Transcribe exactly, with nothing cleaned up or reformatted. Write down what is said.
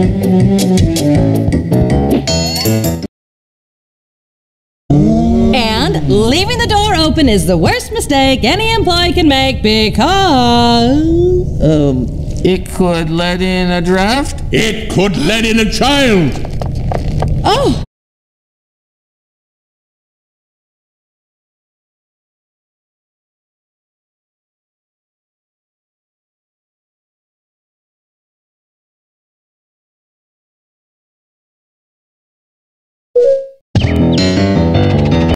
And leaving the door open is the worst mistake any employee can make because... Um, it could let in a draft? It could let in a child. Oh!